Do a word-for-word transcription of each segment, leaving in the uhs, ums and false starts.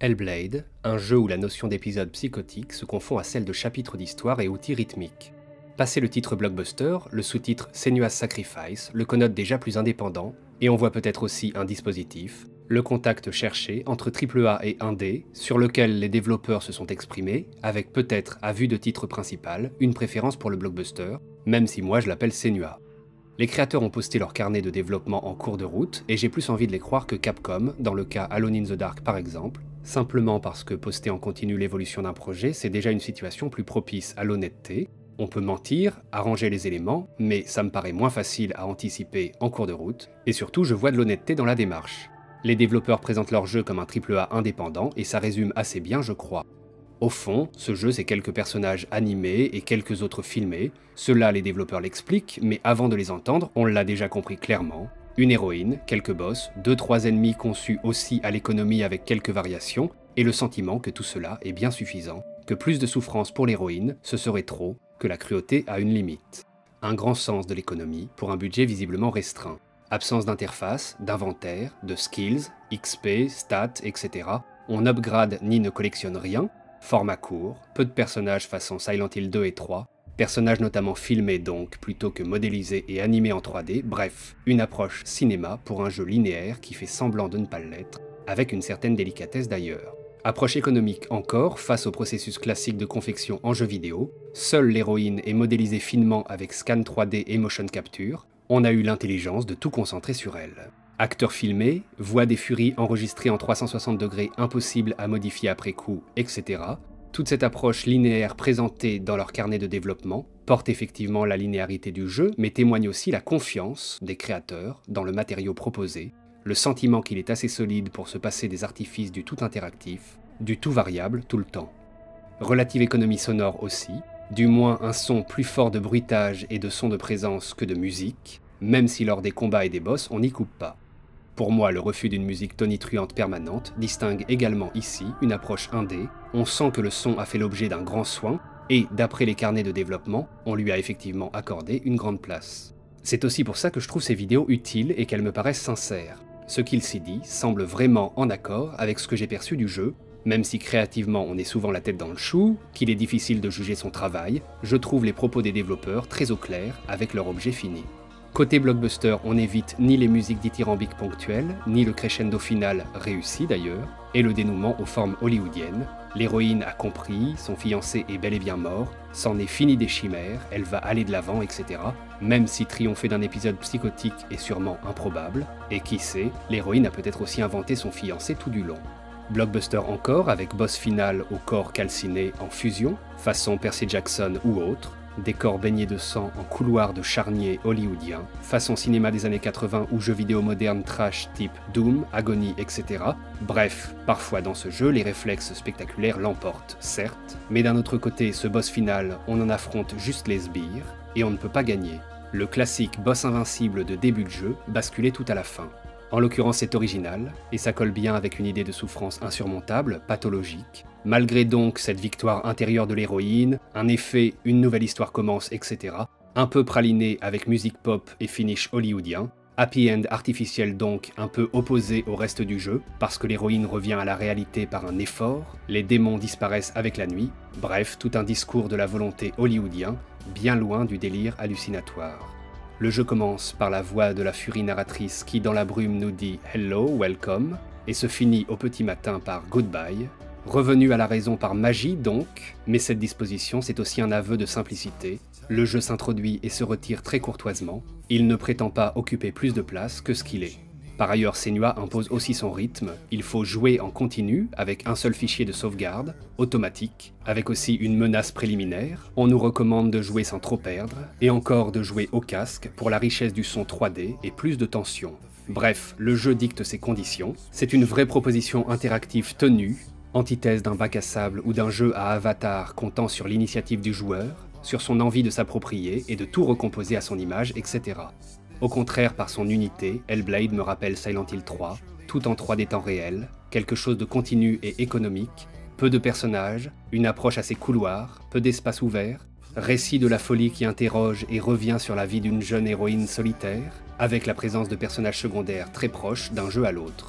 Hellblade, un jeu où la notion d'épisode psychotique se confond à celle de chapitres d'histoire et outils rythmiques. Passé le titre blockbuster, le sous-titre Senua's Sacrifice le connote déjà plus indépendant, et on voit peut-être aussi un dispositif, le contact cherché entre triple A et indé, sur lequel les développeurs se sont exprimés, avec peut-être, à vue de titre principal, une préférence pour le blockbuster, même si moi je l'appelle Senua. Les créateurs ont posté leur carnet de développement en cours de route, et j'ai plus envie de les croire que Capcom, dans le cas Alone in the Dark par exemple, simplement parce que poster en continu l'évolution d'un projet, c'est déjà une situation plus propice à l'honnêteté. On peut mentir, arranger les éléments, mais ça me paraît moins facile à anticiper en cours de route, et surtout je vois de l'honnêteté dans la démarche. Les développeurs présentent leur jeu comme un triple A indépendant, et ça résume assez bien je crois. Au fond, ce jeu c'est quelques personnages animés et quelques autres filmés, cela les développeurs l'expliquent, mais avant de les entendre, on l'a déjà compris clairement. Une héroïne, quelques boss, deux trois ennemis conçus aussi à l'économie avec quelques variations, et le sentiment que tout cela est bien suffisant, que plus de souffrance pour l'héroïne, ce serait trop, que la cruauté a une limite. Un grand sens de l'économie pour un budget visiblement restreint. Absence d'interface, d'inventaire, de skills, X P, stats, et cetera. On n'upgrade ni ne collectionne rien, format court, peu de personnages façon Silent Hill deux et trois, personnages notamment filmés donc plutôt que modélisés et animés en trois D, bref, une approche cinéma pour un jeu linéaire qui fait semblant de ne pas l'être, avec une certaine délicatesse d'ailleurs. Approche économique encore, face au processus classique de confection en jeu vidéo, seule l'héroïne est modélisée finement avec scan trois D et motion capture, on a eu l'intelligence de tout concentrer sur elle. Acteurs filmés, voix des furies enregistrées en trois cent soixante degrés impossible à modifier après coup, et cetera. Toute cette approche linéaire présentée dans leur carnet de développement porte effectivement la linéarité du jeu, mais témoigne aussi la confiance des créateurs dans le matériau proposé, le sentiment qu'il est assez solide pour se passer des artifices du tout interactif, du tout variable tout le temps. Relative économie sonore aussi, du moins un son plus fort de bruitage et de son de présence que de musique, même si lors des combats et des boss on n'y coupe pas. Pour moi, le refus d'une musique tonitruante permanente distingue également ici une approche indé, on sent que le son a fait l'objet d'un grand soin, et d'après les carnets de développement, on lui a effectivement accordé une grande place. C'est aussi pour ça que je trouve ces vidéos utiles et qu'elles me paraissent sincères. Ce qu'il s'y dit semble vraiment en accord avec ce que j'ai perçu du jeu, même si créativement on est souvent la tête dans le chou, qu'il est difficile de juger son travail, je trouve les propos des développeurs très au clair avec leur objet fini. Côté blockbuster, on n'évite ni les musiques dithyrambiques ponctuelles, ni le crescendo final, réussi d'ailleurs, et le dénouement aux formes hollywoodiennes. L'héroïne a compris, son fiancé est bel et bien mort, c'en est fini des chimères, elle va aller de l'avant, et cetera. Même si triompher d'un épisode psychotique est sûrement improbable, et qui sait, l'héroïne a peut-être aussi inventé son fiancé tout du long. Blockbuster encore, avec boss final au corps calciné en fusion, façon Percy Jackson ou autre, décor baigné de sang en couloir de charnier hollywoodien, façon cinéma des années quatre-vingts ou jeux vidéo modernes trash type Doom, Agony, et cetera. Bref, parfois dans ce jeu, les réflexes spectaculaires l'emportent, certes, mais d'un autre côté, ce boss final, on en affronte juste les sbires, et on ne peut pas gagner. Le classique boss invincible de début de jeu basculait tout à la fin. En l'occurrence, c'est original, et ça colle bien avec une idée de souffrance insurmontable, pathologique. Malgré donc cette victoire intérieure de l'héroïne, un effet, une nouvelle histoire commence, et cetera. Un peu praliné avec musique pop et finish hollywoodien. Happy end artificiel donc, un peu opposé au reste du jeu, parce que l'héroïne revient à la réalité par un effort, les démons disparaissent avec la nuit, bref, tout un discours de la volonté hollywoodien, bien loin du délire hallucinatoire. Le jeu commence par la voix de la furie narratrice qui dans la brume nous dit « Hello, welcome » et se finit au petit matin par « Goodbye ». Revenu à la raison par magie donc, mais cette disposition c'est aussi un aveu de simplicité. Le jeu s'introduit et se retire très courtoisement, il ne prétend pas occuper plus de place que ce qu'il est. Par ailleurs, Senua impose aussi son rythme, il faut jouer en continu avec un seul fichier de sauvegarde, automatique, avec aussi une menace préliminaire, on nous recommande de jouer sans trop perdre, et encore de jouer au casque pour la richesse du son trois D et plus de tension. Bref, le jeu dicte ses conditions, c'est une vraie proposition interactive tenue, antithèse d'un bac à sable ou d'un jeu à avatar comptant sur l'initiative du joueur, sur son envie de s'approprier et de tout recomposer à son image, et cetera. Au contraire, par son unité, Hellblade me rappelle Silent Hill trois, tout en trois D temps réel, quelque chose de continu et économique, peu de personnages, une approche assez couloir, peu d'espace ouvert, récit de la folie qui interroge et revient sur la vie d'une jeune héroïne solitaire, avec la présence de personnages secondaires très proches d'un jeu à l'autre.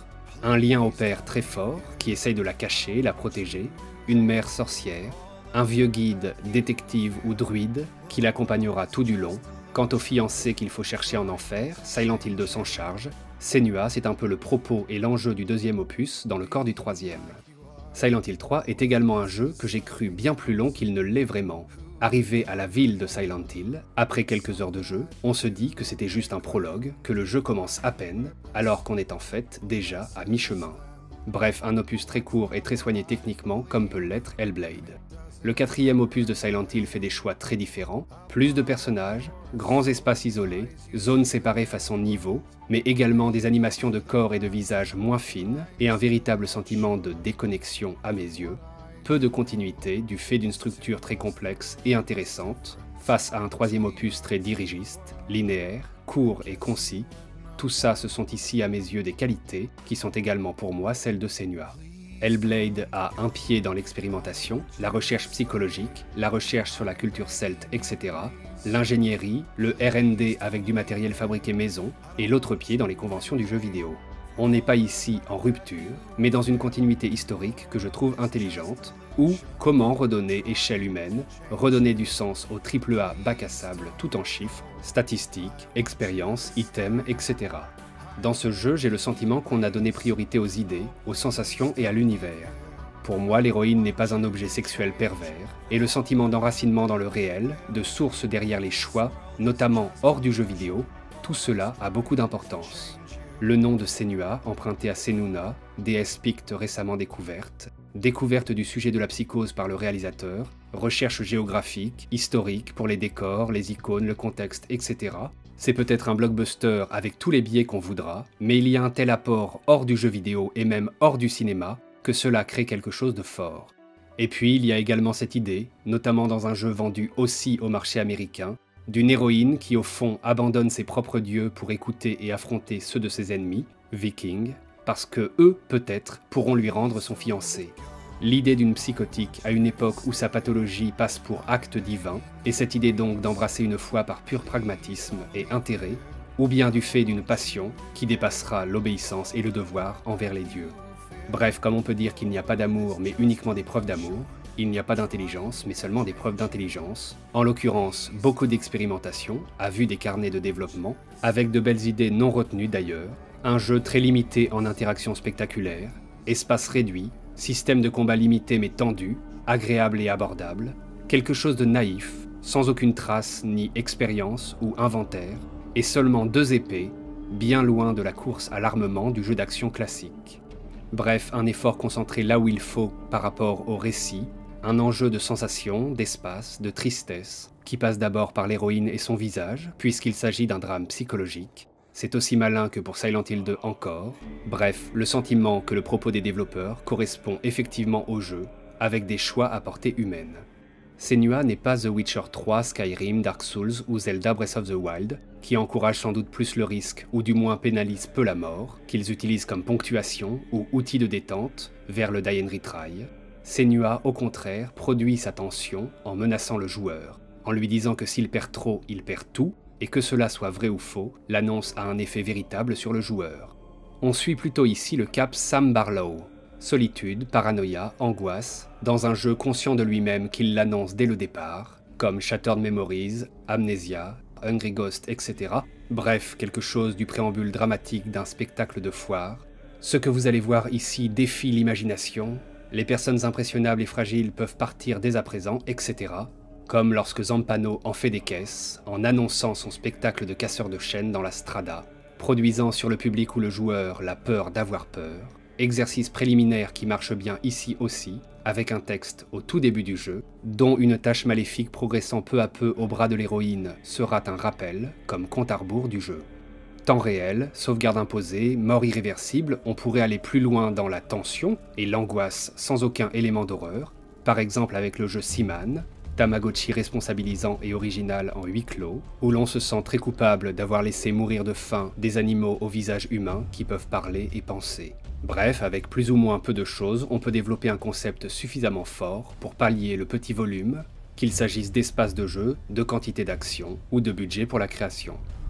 Un lien au père très fort, qui essaye de la cacher, la protéger, une mère sorcière, un vieux guide, détective ou druide, qui l'accompagnera tout du long. Quant au fiancé qu'il faut chercher en enfer, Silent Hill deux s'en charge. Senua, c'est un peu le propos et l'enjeu du deuxième opus dans le corps du troisième. Silent Hill trois est également un jeu que j'ai cru bien plus long qu'il ne l'est vraiment. Arrivé à la ville de Silent Hill, après quelques heures de jeu, on se dit que c'était juste un prologue, que le jeu commence à peine, alors qu'on est en fait déjà à mi-chemin. Bref, un opus très court et très soigné techniquement, comme peut l'être Hellblade. Le quatrième opus de Silent Hill fait des choix très différents, plus de personnages, grands espaces isolés, zones séparées façon niveau, mais également des animations de corps et de visage moins fines, et un véritable sentiment de déconnexion à mes yeux. Peu de continuité du fait d'une structure très complexe et intéressante, face à un troisième opus très dirigiste, linéaire, court et concis. Tout ça, ce sont ici à mes yeux des qualités qui sont également pour moi celles de Senua. Hellblade a un pied dans l'expérimentation, la recherche psychologique, la recherche sur la culture celte, et cetera, l'ingénierie, le R and D avec du matériel fabriqué maison, et l'autre pied dans les conventions du jeu vidéo. On n'est pas ici en rupture, mais dans une continuité historique que je trouve intelligente, ou comment redonner échelle humaine, redonner du sens au triple A bac à sable tout en chiffres, statistiques, expériences, items, et cetera. Dans ce jeu, j'ai le sentiment qu'on a donné priorité aux idées, aux sensations et à l'univers. Pour moi, l'héroïne n'est pas un objet sexuel pervers, et le sentiment d'enracinement dans le réel, de source derrière les choix, notamment hors du jeu vidéo, tout cela a beaucoup d'importance. Le nom de Senua, emprunté à Senuna, déesse picte récemment découverte, découverte du sujet de la psychose par le réalisateur, recherche géographique, historique pour les décors, les icônes, le contexte, et cetera. C'est peut-être un blockbuster avec tous les biais qu'on voudra, mais il y a un tel apport hors du jeu vidéo et même hors du cinéma que cela crée quelque chose de fort. Et puis il y a également cette idée, notamment dans un jeu vendu aussi au marché américain, d'une héroïne qui au fond abandonne ses propres dieux pour écouter et affronter ceux de ses ennemis, vikings, parce que eux, peut-être, pourront lui rendre son fiancé. L'idée d'une psychotique à une époque où sa pathologie passe pour acte divin, et cette idée donc d'embrasser une foi par pur pragmatisme et intérêt, ou bien du fait d'une passion qui dépassera l'obéissance et le devoir envers les dieux. Bref, comme on peut dire qu'il n'y a pas d'amour mais uniquement des preuves d'amour, il n'y a pas d'intelligence mais seulement des preuves d'intelligence, en l'occurrence beaucoup d'expérimentation, à vue des carnets de développement, avec de belles idées non retenues d'ailleurs, un jeu très limité en interaction spectaculaire, espace réduit, système de combat limité mais tendu, agréable et abordable, quelque chose de naïf, sans aucune trace ni expérience ou inventaire, et seulement deux épées, bien loin de la course à l'armement du jeu d'action classique. Bref, un effort concentré là où il faut par rapport au récit, un enjeu de sensation, d'espace, de tristesse, qui passe d'abord par l'héroïne et son visage, puisqu'il s'agit d'un drame psychologique. C'est aussi malin que pour Silent Hill deux encore. Bref, le sentiment que le propos des développeurs correspond effectivement au jeu, avec des choix à portée humaine. Senua n'est pas The Witcher trois, Skyrim, Dark Souls ou Zelda Breath of the Wild, qui encouragent sans doute plus le risque, ou du moins pénalisent peu la mort, qu'ils utilisent comme ponctuation ou outil de détente vers le die and retry. Senua, au contraire, produit sa tension en menaçant le joueur, en lui disant que s'il perd trop, il perd tout, et que cela soit vrai ou faux, l'annonce a un effet véritable sur le joueur. On suit plutôt ici le cap Sam Barlow. Solitude, paranoïa, angoisse, dans un jeu conscient de lui-même qu'il l'annonce dès le départ, comme Shattered Memories, Amnesia, Hungry Ghost, et cetera. Bref, quelque chose du préambule dramatique d'un spectacle de foire. Ce que vous allez voir ici défie l'imagination, les personnes impressionnables et fragiles peuvent partir dès à présent, et cetera. Comme lorsque Zampano en fait des caisses, en annonçant son spectacle de casseur de chaînes dans la Strada, produisant sur le public ou le joueur la peur d'avoir peur, exercice préliminaire qui marche bien ici aussi, avec un texte au tout début du jeu, dont une tâche maléfique progressant peu à peu au bras de l'héroïne sera un rappel, comme compte à rebours du jeu. Temps réel, sauvegarde imposée, mort irréversible, on pourrait aller plus loin dans la tension et l'angoisse sans aucun élément d'horreur, par exemple avec le jeu Seaman, Tamagotchi responsabilisant et original en huis clos, où l'on se sent très coupable d'avoir laissé mourir de faim des animaux au visage humain qui peuvent parler et penser. Bref, avec plus ou moins peu de choses, on peut développer un concept suffisamment fort pour pallier le petit volume, qu'il s'agisse d'espace de jeu, de quantité d'action ou de budget pour la création.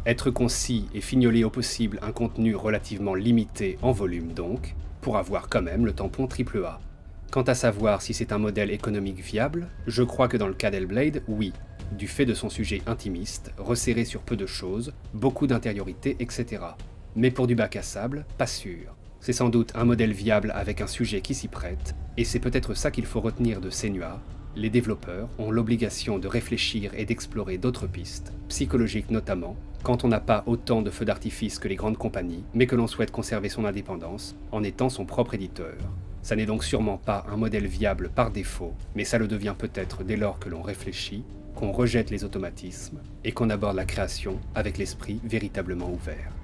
Être concis et fignoler au possible un contenu relativement limité en volume donc, pour avoir quand même le tampon triple A. Quant à savoir si c'est un modèle économique viable, je crois que dans le cas d'Hellblade, oui, du fait de son sujet intimiste, resserré sur peu de choses, beaucoup d'intériorité, et cetera. Mais pour du bac à sable, pas sûr. C'est sans doute un modèle viable avec un sujet qui s'y prête, et c'est peut-être ça qu'il faut retenir de Senua. Les développeurs ont l'obligation de réfléchir et d'explorer d'autres pistes, psychologiques notamment, quand on n'a pas autant de feux d'artifice que les grandes compagnies, mais que l'on souhaite conserver son indépendance en étant son propre éditeur. Ça n'est donc sûrement pas un modèle viable par défaut, mais ça le devient peut-être dès lors que l'on réfléchit, qu'on rejette les automatismes et qu'on aborde la création avec l'esprit véritablement ouvert.